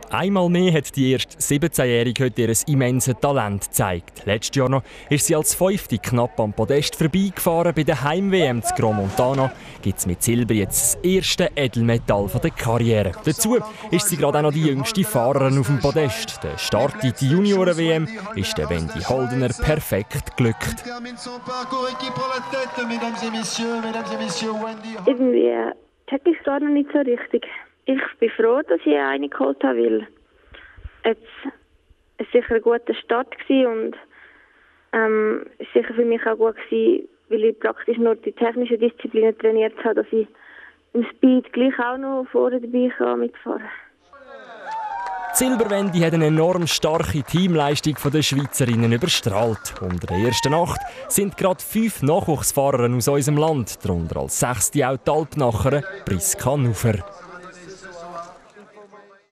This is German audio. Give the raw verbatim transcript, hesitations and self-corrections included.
Einmal mehr hat die erst siebzehnjährige heute ihr immenses Talent gezeigt. Letztes Jahr noch ist sie als Fünfte knapp am Podest vorbeigefahren. Bei der Heim-W M zu Gromontana gibt es mit Silber jetzt das erste Edelmetall der Karriere. Dazu ist sie gerade auch noch die jüngste Fahrerin auf dem Podest. Der Start in die Junioren-W M ist der Wendy Holdener perfekt glückt. Irgendwie check ich es gar noch nicht so richtig. Ich bin froh, dass ich eine geholt habe, weil jetzt es sicher ein guter Start war und ähm, es war sicher für mich auch gut gewesen, weil ich praktisch nur die technischen Disziplinen trainiert habe, dass ich im Speed gleich auch noch vorne dabei kann mitfahren. Die Silberwende hat eine enorm starke Teamleistung der Schweizerinnen überstrahlt. Unter der ersten Nacht sind gerade fünf Nachwuchsfahrerinnen aus unserem Land, darunter als sechste auch die Alpnacherin Priska Nufer.